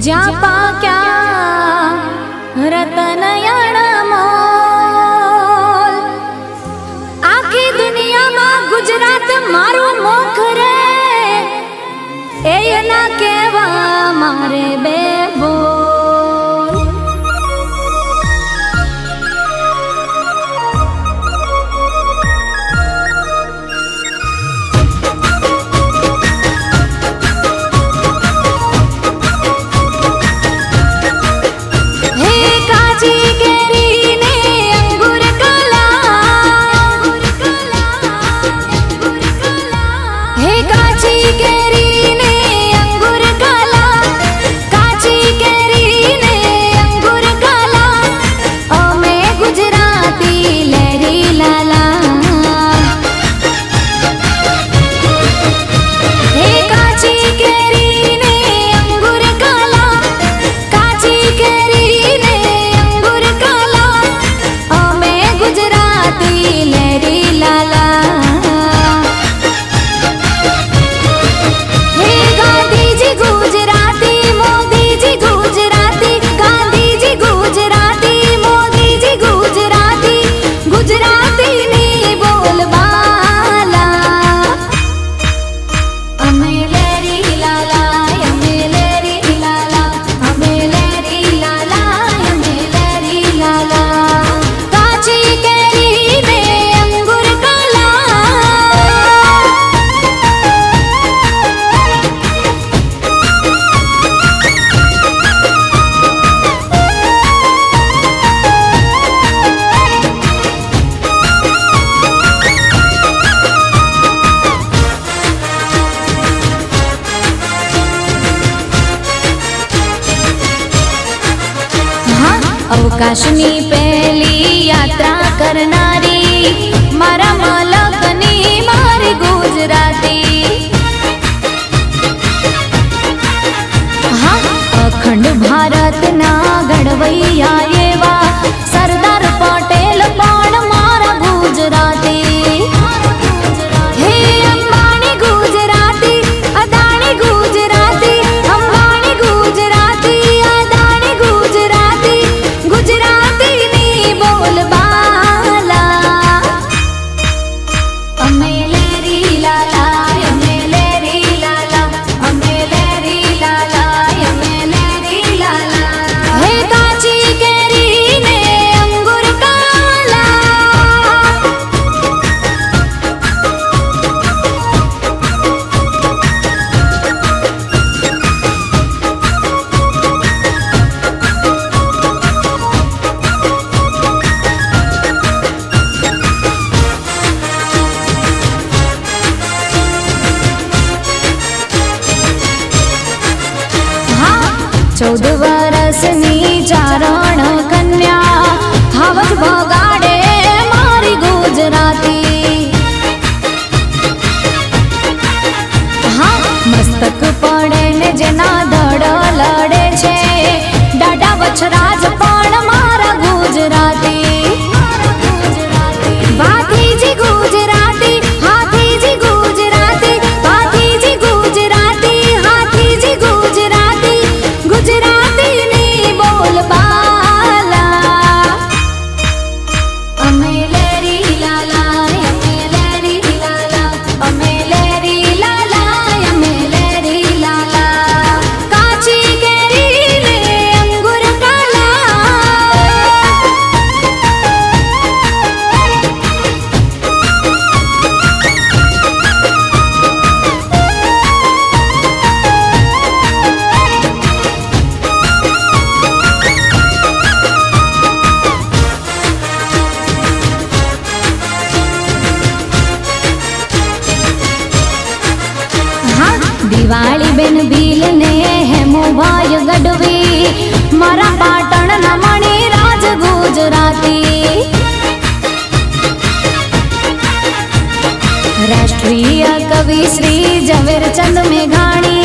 जापा क्या रतन मोल आखी दुनिया में गुजरात मारो मुख रे ए ना केवा मारे बेबो अवकाशनी पहली यात्रा करनारी मारा मलकनी मारी गुजराती हाँ अखंड भारत ना घड़वैया एवा सरदार पटेल पण मारा गुजराती हे अंबानी गुजराती अदानी गुजराती अंबानी गुजराती अदानी गुजराती गुजराती नी बोल बाला अमेलेरी लाला अमेलेरी लाला अमेलेरी लाला अमेलेरी लाला हे काची केरी ने अंगूर काला हाँ 14 वर्षनी चारण कन्या हावज भगाड़े मारी गुजराती हाँ मस्तक पड़े ने जेना धड़ लड़े छे डाडा वछराज पण मारा गुजराती भातीजी गुजराती हाथीजी गुजराती भातीजी गुजराती हाथीजी गुजराती गुजराती नी बोल बाला अमेलेरी लाला अमेलेरी लाला अमेलेरी लाला अमेलेरी लाला काची केरी ने अंगूर काला हाँ दिवाली बेन भील ने हेमो भाई गढ़वी मारा पाटण ना मणि राज गुजराती राष्ट्रीय कवि श्री झवेरचंद मेघाणी